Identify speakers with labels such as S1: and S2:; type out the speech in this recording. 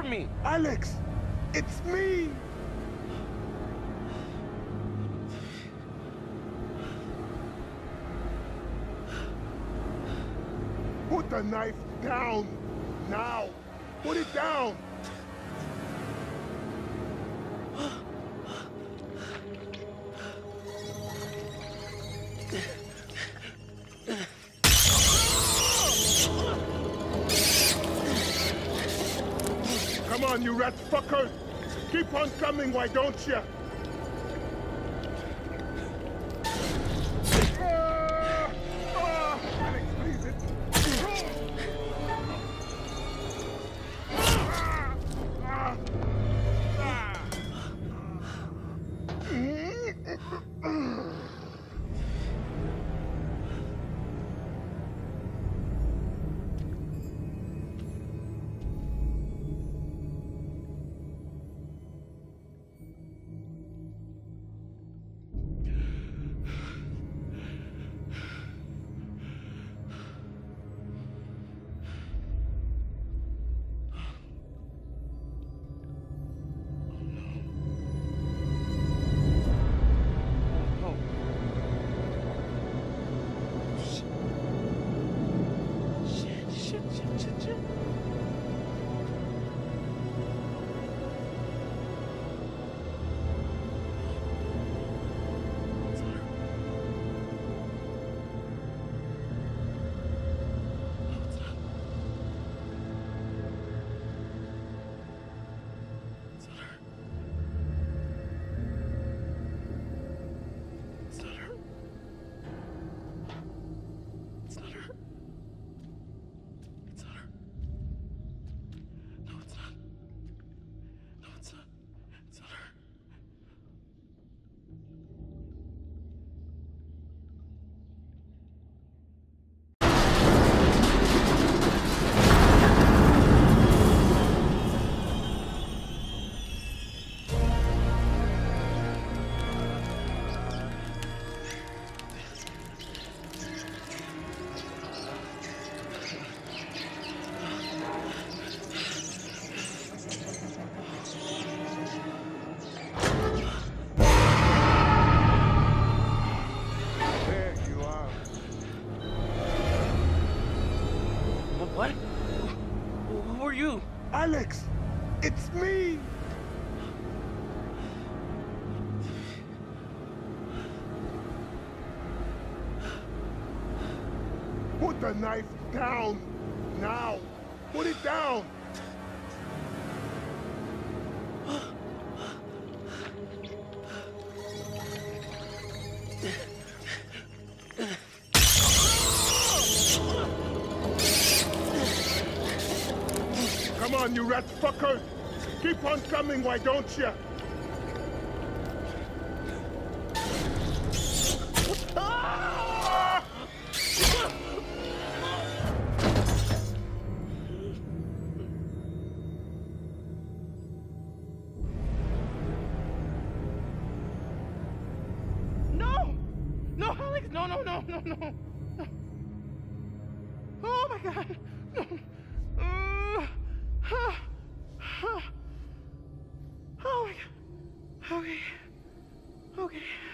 S1: me.
S2: Alex, it's me. Put the knife down. Now. Put it down. Come on, you rat fucker! Keep on coming, why don't you? Alex, please,
S1: What? Who are you?
S2: Alex, it's me! Put the knife down! Now! Put it down! Come on, you rat fucker! Keep on coming, why don't you?
S1: No! No, Alex! No, no, no, no, no! No. Oh my God! No! Oh my God! Okay. Okay.